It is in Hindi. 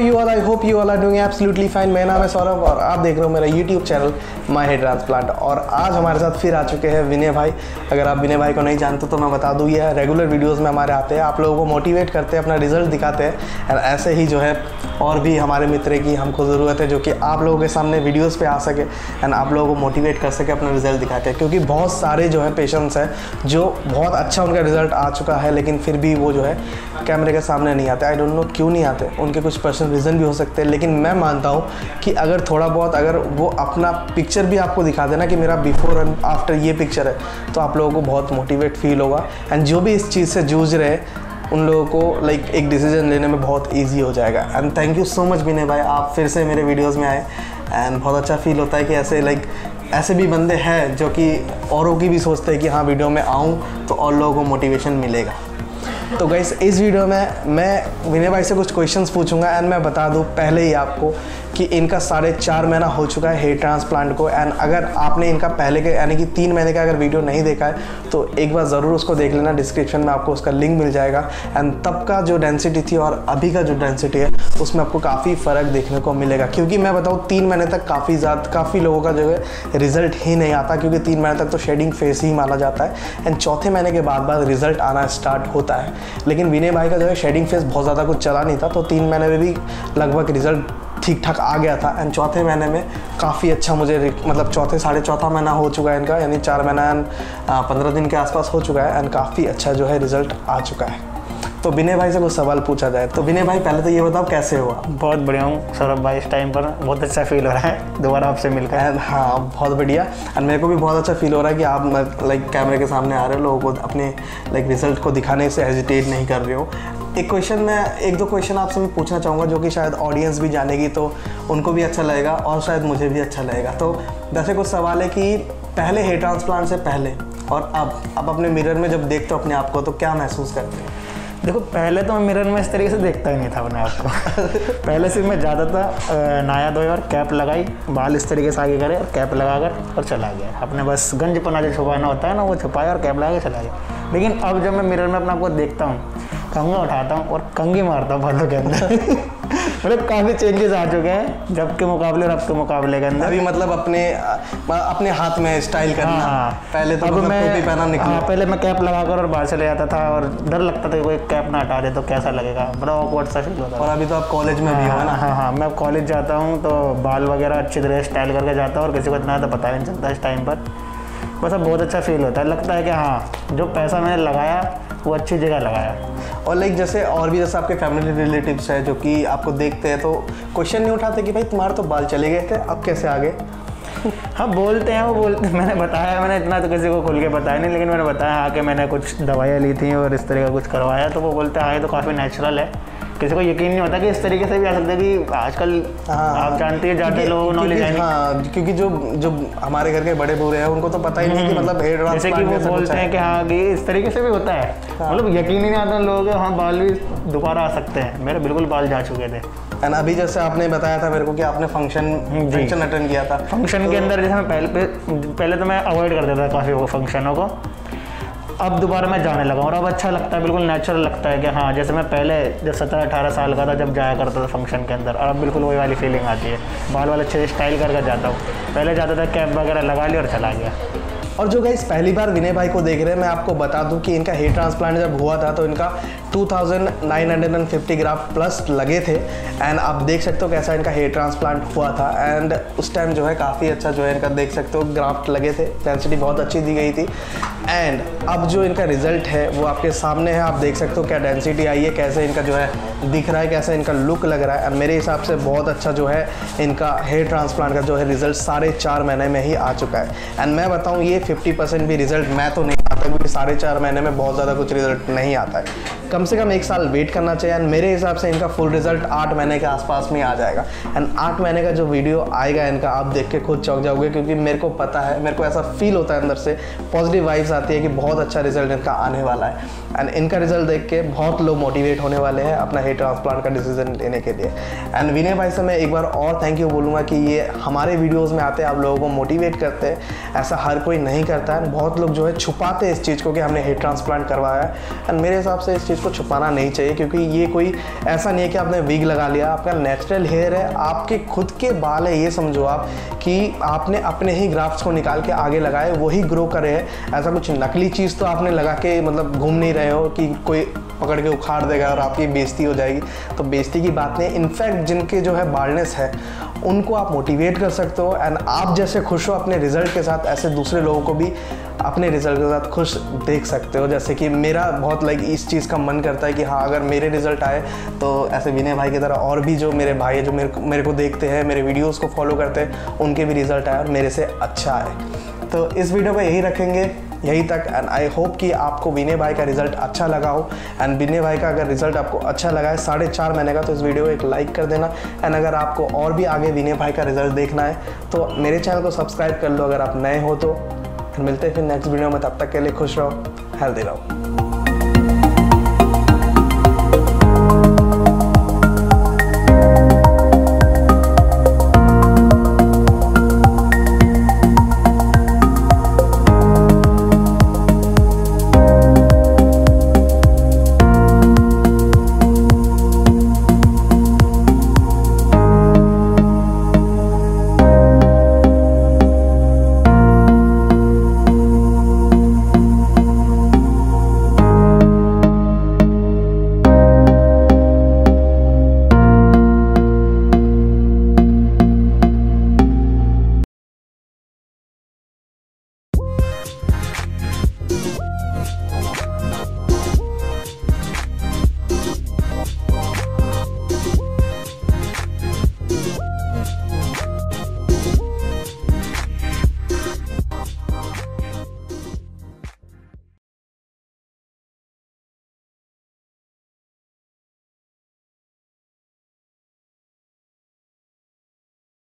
you all? I hope you all are doing absolutely fine। मेरा नाम है सौरभ और आप देख रहे हो मेरा YouTube channel my hair transplant. और आज हमारे साथ फिर आ चुके हैं विनय भाई। अगर आप विनय भाई को नहीं जानते तो मैं बता दूँ, ये रेगुलर वीडियोस में हमारे आते हैं, आप लोगों को मोटिवेट करते हैं, अपना रिजल्ट दिखाते हैं। और ऐसे ही जो है और भी हमारे मित्र की हमको ज़रूरत है जो कि आप लोगों के सामने वीडियोज़ पे आ सके एंड आप लोगों को मोटिवेट कर सके अपना रिजल्ट दिखा के। क्योंकि बहुत सारे जो है पेशेंट्स हैं जो बहुत अच्छा उनका रिजल्ट आ चुका है लेकिन फिर भी वो जो है कैमरे के सामने नहीं आते। आई डोंट नो क्यों नहीं आते, उनके कुछ पर्सनल रीज़न भी हो सकते हैं। लेकिन मैं मानता हूँ कि अगर थोड़ा बहुत अगर वो अपना पिक्चर भी आपको दिखा देना कि मेरा बिफोर एंड आफ्टर ये पिक्चर है, तो आप लोगों को बहुत मोटिवेट फील होगा एंड जो भी इस चीज़ से जूझ रहे हैं उन लोगों को लाइक एक डिसीजन लेने में बहुत ईजी हो जाएगा। And thank you so much Vinay भाई, आप फिर से मेरे वीडियोज़ में आए एंड बहुत अच्छा फील होता है कि ऐसे भी बंदे हैं जो कि औरों की भी सोचते हैं कि हाँ वीडियो में आऊँ तो और लोगों को मोटिवेशन मिलेगा। तो गाइस इस वीडियो में मैं विनय भाई से कुछ क्वेश्चंस पूछूंगा एंड मैं बता दूं पहले ही आपको कि इनका 4.5 महीना हो चुका है हेयर ट्रांसप्लांट को। एंड अगर आपने इनका पहले के यानी कि 3 महीने का अगर वीडियो नहीं देखा है तो एक बार ज़रूर उसको देख लेना, डिस्क्रिप्शन में आपको उसका लिंक मिल जाएगा। एंड तब का जो डेंसिटी थी और अभी का जो डेंसिटी है उसमें आपको काफ़ी फ़र्क देखने को मिलेगा। क्योंकि मैं बताऊँ 3 महीने तक काफ़ी लोगों का जो है रिजल्ट ही नहीं आता, क्योंकि 3 महीने तक तो शेडिंग फेस ही माना जाता है एंड चौथे महीने के बाद रिजल्ट आना स्टार्ट होता है। लेकिन विनय भाई का जो है शेडिंग फेस बहुत ज़्यादा कुछ चला नहीं था, तो 3 महीने में भी लगभग रिजल्ट ठीक ठाक आ गया था। एंड चौथे महीने में काफ़ी अच्छा मुझे मतलब साढ़े चौथा महीना हो चुका है इनका, यानी 4 महीना एंड 15 दिन के आसपास हो चुका है एंड काफ़ी अच्छा जो है रिजल्ट आ चुका है। तो विनय भाई से कुछ सवाल पूछा जाए तो विनय भाई पहले तो ये बताओ कैसे हुआ? बहुत बढ़िया हूँ सौरभ भाई, इस टाइम पर बहुत अच्छा फील हो रहा है दोबारा आपसे मिलकर। हाँ बहुत बढ़िया। एंड मेरे को भी बहुत अच्छा फील हो रहा है कि आप लाइक कैमरे के सामने आ रहे हो, लोगों को अपने लाइक रिजल्ट को दिखाने से हेजिटेट नहीं कर रहे हो। एक दो क्वेश्चन आपसे मैं पूछना चाहूँगा जो कि शायद ऑडियंस भी जानेगी तो उनको भी अच्छा लगेगा और शायद मुझे भी अच्छा लगेगा। तो जैसे कुछ सवाल है कि पहले हेयर ट्रांसप्लांट से पहले और अब अपने मिरर में जब देखते हो अपने आप को तो क्या महसूस करते हो? देखो पहले तो मैं मिरर में इस तरीके से देखता ही नहीं था अपने आप को। पहले सिर्फ मैं जाता था, नहाया धोया और कैप लगाई, बाल इस तरीके से आगे करे और कैप लगाकर और चला गया अपने, बस गंजपना जो छुपाना होता है ना वो छुपाया और कैप लगा के चला गया। लेकिन अब जब मैं मिरर में अपने आप को देखता हूँ, कंघा उठाता हूँ और कंघी मारता हूँ बालों के अंदर। मतलब काफ़ी चेंजेस आ चुके हैं जब के मुकाबले और अब के मुकाबले के अंदर। अभी मतलब अपने हाथ में स्टाइल करना। हाँ, पहले तो मतलब टोपी पहना निकला। हाँ, पहले मैं कैप लगाकर और बाहर चले जाता था और डर लगता था कि कोई कैप ना हटा दे तो कैसा लगेगा, बड़ा ऑकवर्ड सा फील होता था। और अभी तो आप कॉलेज में भी हो ना? हाँ, मैं कॉलेज जाता हूँ तो बाल वगैरह अच्छी तरह स्टाइल करके जाता हूँ और किसी को इतना तो पता नहीं चलता इस टाइम पर। बस अब बहुत अच्छा फील होता है, लगता है कि हाँ जो पैसा मैंने लगाया वो अच्छी जगह लगाया। और लाइक जैसे आपके फैमिली रिलेटिव्स है जो कि आपको देखते हैं तो क्वेश्चन नहीं उठाते कि भाई तुम्हारे तो बाल चले गए थे अब कैसे आ गए? हाँ बोलते हैं, वो बोलते हैं। मैंने इतना तो किसी को खुल के बताया नहीं, लेकिन मैंने बताया हाँ कि मैंने कुछ दवाइयाँ ली थी और इस तरह का कुछ करवाया, तो वो बोलते हैं हाँ ये तो काफ़ी नेचुरल है। किसी को यकीन नहीं होता कि इस तरीके से भी आ सकता है कि आजकल आप जानते हैं ज़्यादा लोग नॉलेज है। हाँ क्योंकि जो हमारे घर के बड़े बूढ़े हैं उनको तो पता ही नहीं कि मतलब हेयर जैसे कि वो बोलते हैं कि हाँ कि इस तरीके से भी होता है। मतलब यकीन ही नहीं आता लोगों के ना बाल भी दोबारा आ सकते हैं। मेरे बिल्कुल बाल जा चुके थे। एंड अभी जैसे आपने बताया था मेरे को कि आपने फंक्शन अटेंड किया था। फंक्शन के अंदर जैसे मैं पहले तो मैं अवॉइड कर देता था काफ़ी वो फंक्शनों को, अब दोबारा मैं जाने लगा और अब अच्छा लगता है, बिल्कुल नेचुरल लगता है कि हाँ जैसे मैं पहले जब 17-18 साल का था जब जाया करता था फंक्शन के अंदर, और अब बिल्कुल वही वाली फीलिंग आती है। बाल वाल अच्छे से स्टाइल करके जाता हूँ, पहले जाता था कैप वगैरह लगा ली और चला गया। और जो गाइस पहली बार विनय भाई को देख रहे हैं, मैं आपको बता दूं कि इनका हेयर ट्रांसप्लांट जब हुआ था तो इनका 2950 ग्राफ्ट प्लस लगे थे। एंड आप देख सकते हो कैसा इनका हेयर ट्रांसप्लांट हुआ था। एंड उस टाइम जो है काफ़ी अच्छा जो है इनका देख सकते हो ग्राफ्ट लगे थे, डेंसिटी बहुत अच्छी दी गई थी। एंड अब जो इनका रिजल्ट है वो आपके सामने है, आप देख सकते हो क्या डेंसिटी आई है, कैसे इनका जो है दिख रहा है, कैसे इनका लुक लग रहा है। एंड मेरे हिसाब से बहुत अच्छा जो है इनका हेयर ट्रांसप्लांट का जो है रिजल्ट 4.5 महीने में ही आ चुका है। एंड मैं बताऊँ ये 50% भी रिजल्ट मैं तो नहीं आता, क्योंकि 4.5 महीने में बहुत ज़्यादा कुछ रिजल्ट नहीं आता है। कम से कम 1 साल वेट करना चाहिए। एंड मेरे हिसाब से इनका फुल रिजल्ट 8 महीने के आसपास में आ जाएगा। एंड 8 महीने का जो वीडियो आएगा इनका आप देख के खुद चौंक जाओगे, क्योंकि मेरे को पता है, मेरे को ऐसा फील होता है अंदर से, पॉजिटिव वाइब्स आती है कि बहुत अच्छा रिजल्ट इनका आने वाला है। एंड इनका रिजल्ट देख के बहुत लोग मोटिवेट होने वाले हैं अपना हेयर ट्रांसप्लांट का डिसीजन लेने के लिए। एंड विनय भाई से मैं एक बार और थैंक यू बोलूँगा कि ये हमारे वीडियोज़ में आते हैं, आप लोगों को मोटिवेट करते हैं। ऐसा हर कोई नहीं करता है, बहुत लोग जो है छुपाते हैं इस चीज़ को कि हमने हेयर ट्रांसप्लांट करवाया है। एंड मेरे हिसाब से इस चीज़ चीज़ को छुपाना नहीं चाहिए, क्योंकि ये कोई ऐसा नहीं है कि आपने विग लगा लिया, आपका नेचुरल हेयर है, आपके खुद के बाल है, ये समझो आप कि आपने अपने ही ग्राफ्ट्स को निकाल के आगे लगाए, वही ग्रो करे हैं। ऐसा कुछ नकली चीज़ तो आपने लगा के मतलब घूम नहीं रहे हो कि कोई पकड़ के उखाड़ देगा और आपकी बेइज्जती हो जाएगी। तो बेइज्जती की बात नहीं। इनफैक्ट जिनके जो है बाल्डनेस है उनको आप मोटिवेट कर सकते हो, एंड आप जैसे खुश हो अपने रिजल्ट के साथ, ऐसे दूसरे लोगों को भी अपने रिजल्ट के साथ खुश देख सकते हो। जैसे कि मेरा बहुत इस चीज़ का मन करता है कि हाँ, अगर मेरे रिजल्ट आए तो ऐसे विनय भाई की तरह और भी जो मेरे भाई है, जो मेरे को देखते हैं, मेरे वीडियोस को फॉलो करते हैं, उनके भी रिजल्ट आए और मेरे से अच्छा आए। तो इस वीडियो को यही रखेंगे, यहीं तक। एंड आई होप कि आपको विनय भाई का रिजल्ट अच्छा लगा हो। एंड विनय भाई का अगर रिजल्ट आपको अच्छा लगा है 4.5 महीने का, तो इस वीडियो को एक लाइक कर देना। एंड अगर आपको और भी आगे विनय भाई का रिजल्ट देखना है तो मेरे चैनल को सब्सक्राइब कर लो अगर आप नए हो तो। मिलते हैं फिर नेक्स्ट वीडियो में, तब तक के लिए खुश रहो, हेल्दी रहो।